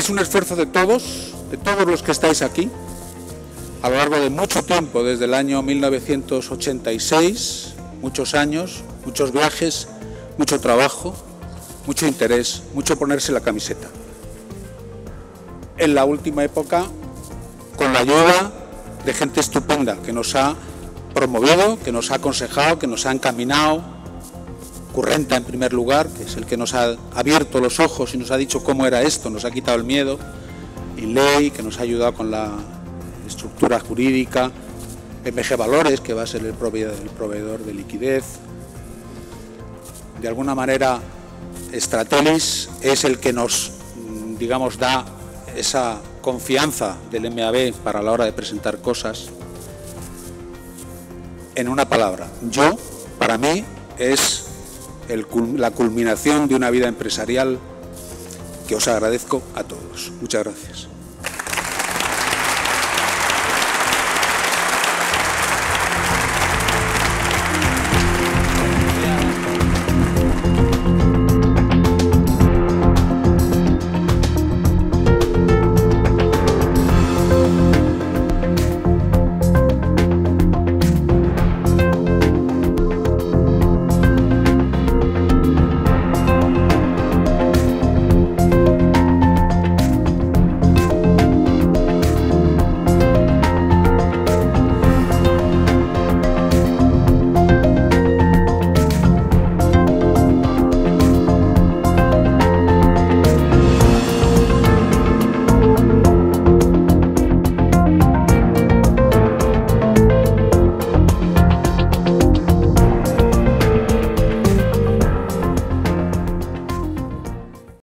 Es un esfuerzo de todos los que estáis aquí, a lo largo de mucho tiempo, desde el año 1986, muchos años, muchos viajes, mucho trabajo, mucho interés, mucho ponerse la camiseta. En la última época, con la ayuda de gente estupenda que nos ha promovido, que nos ha aconsejado, que nos ha encaminado. Currenta, en primer lugar, que es el que nos ha abierto los ojos y nos ha dicho cómo era esto, nos ha quitado el miedo. Y Ley, que nos ha ayudado con la estructura jurídica. MG Valores, que va a ser el proveedor de liquidez. De alguna manera, Stratelis es el que nos, digamos, da esa confianza del MAB para la hora de presentar cosas. En una palabra, para mí, es la culminación de una vida empresarial que os agradezco a todos. Muchas gracias.